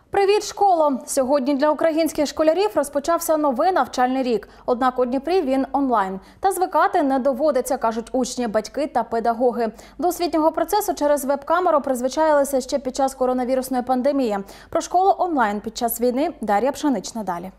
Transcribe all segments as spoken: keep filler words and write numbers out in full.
Привіт, школо! Сьогодні для українських школярів розпочався новий навчальний рік. Однак у Дніпрі він онлайн. Та звикати не доводиться, кажуть учні, батьки та педагоги. До освітнього процесу через веб-камеру призвичаїлися ще під час коронавірусної пандемії. Про школу онлайн під час війни Дар'я Пшенична далі.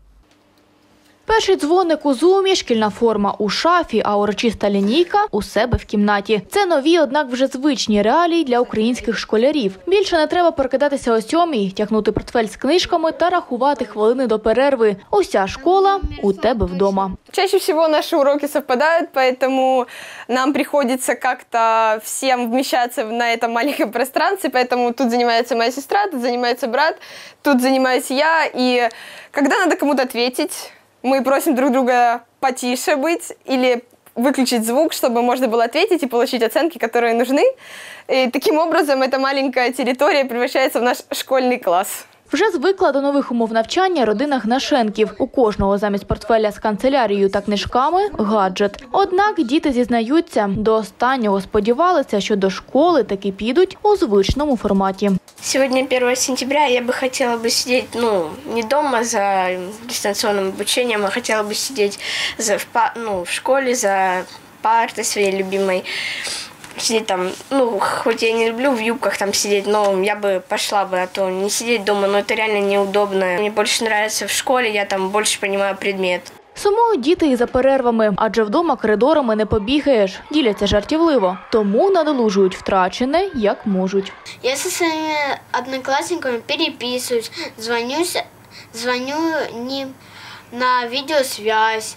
Перший дзвоник у зумі, шкільна форма у шафі, а урочиста лінійка у себе в кімнаті. Це нові, однак вже звичні реалії для українських школярів. Більше не треба прокидатися о сьомій, тягнути портфель з книжками та рахувати хвилини до перерви. Уся школа у тебе вдома. Чаще всего наши уроки совпадают, поэтому нам приходится как-то всем вмещаться на этом маленьком пространстве, поэтому тут занимается моя сестра, тут занимается брат, тут занимаюсь я, и когда надо кому-то ответить, мы просим друг друга потише быть или выключить звук, чтобы можно было ответить и получить оценки, которые нужны. И таким образом эта маленькая территория превращается в наш школьный класс. Вже звикла до нових умов навчання родина Гнашенків. У кожного замість портфеля з канцелярією та книжками – гаджет. Однак діти зізнаються, до останнього сподівалися, що до школи таки підуть у звичному форматі. Сегодня первое сентября, я бы хотела бы сидеть, ну, не дома за дистанционным обучением, а хотела бы сидеть за, в, ну, в школе за партой своей любимой. Сидеть там, ну, хоть я не люблю в юбках там сидеть, но я бы пошла бы, а то не сидеть дома, но это реально неудобно. Мне больше нравится в школе, я там больше понимаю предмет. Сумують діти і за перервами, адже вдома коридорами не побігаєш. Діляться жартівливо, тому надолужують втрачене, як можуть. Я зі своїми однокласниками переписуюсь, дзвоню, дзвоню ним на відеосвязь.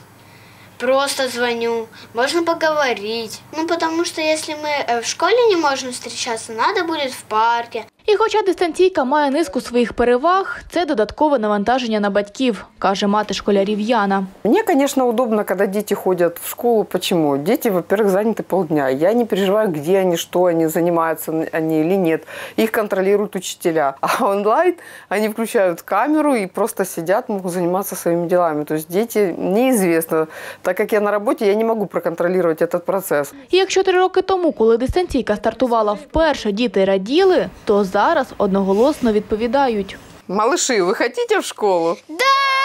Просто звоню, можно поговорить. Ну, потому что если мы в школе не можем встречаться, надо будет в парке. І хоча дистанційка має низку своїх переваг, це додаткове навантаження на батьків, каже мати школярів Яна. Мне, конечно, удобно, когда дети ходят в школу. Почему? Дети, во-первых, заняты полдня. Я не переживаю, где они, что они, занимаются они или нет. Их контролируют учителя. А онлайн они включают камеру и просто сидят, могут заниматься своими делами. То есть дети неизвестно. Так как я на работе, я не могу проконтролировать этот процесс. І якщо три роки тому, коли дистанційка стартувала вперше, діти раділи, то зараз одноголосно відповідають. Малыши, ви хочете в школу? Да!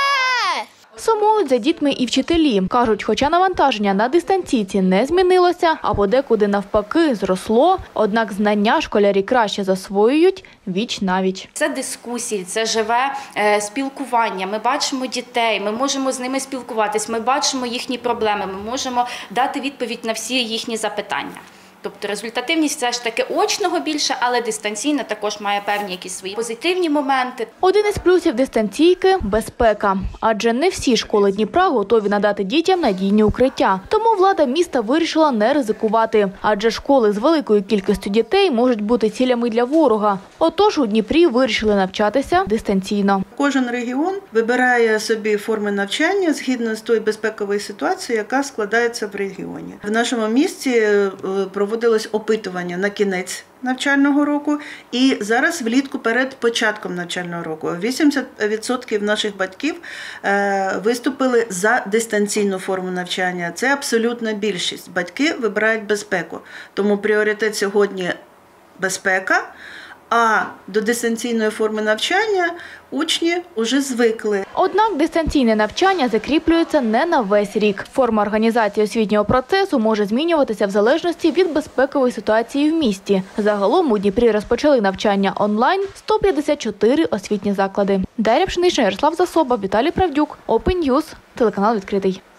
Сумують за дітьми і вчителі. Кажуть, хоча навантаження на дистанційці не змінилося, а подекуди навпаки зросло, однак знання школярі краще засвоюють віч-навіч. Це дискусії, це живе е, спілкування. Ми бачимо дітей, ми можемо з ними спілкуватись, ми бачимо їхні проблеми, ми можемо дати відповідь на всі їхні запитання. Тобто результативність все ж таки очного більше, але дистанційна також має певні якісь свої позитивні моменти. Один із плюсів дистанційки – безпека. Адже не всі школи Дніпра готові надати дітям надійні укриття. Тому влада міста вирішила не ризикувати. Адже школи з великою кількістю дітей можуть бути цілями для ворога. Отож у Дніпрі вирішили навчатися дистанційно. Кожен регіон вибирає собі форми навчання згідно з тою безпековою ситуацією, яка складається в регіоні. В нашому місті проводилось опитування на кінець навчального року і зараз влітку перед початком навчального року. вісімдесят відсотків наших батьків виступили за дистанційну форму навчання. Це абсолютна більшість. Батьки вибирають безпеку. Тому пріоритет сьогодні – безпека, а до дистанційної форми навчання учні вже звикли. Однак дистанційне навчання закріплюється не на весь рік. Форма організації освітнього процесу може змінюватися в залежності від безпекової ситуації в місті. Загалом у Дніпрі розпочали навчання онлайн сто п'ятдесят чотири освітні заклади. Дар'я Пшенична, Ярослав Засоба, Віталій Правдюк, Open News, телеканал «Відкритий».